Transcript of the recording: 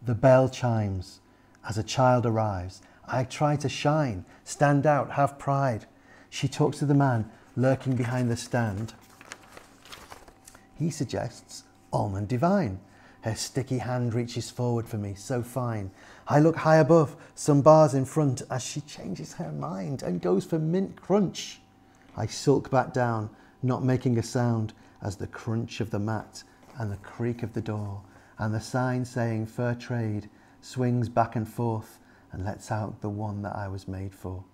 The bell chimes. As a child arrives, I try to shine, stand out, have pride. She talks to the man lurking behind the stand. He suggests almond divine. Her sticky hand reaches forward for me, so fine. I look high above, some bars in front, as she changes her mind and goes for mint crunch. I sulk back down, not making a sound, as the crunch of the mat and the creak of the door and the sign saying fair trade swings back and forth and lets out the one that I was made for.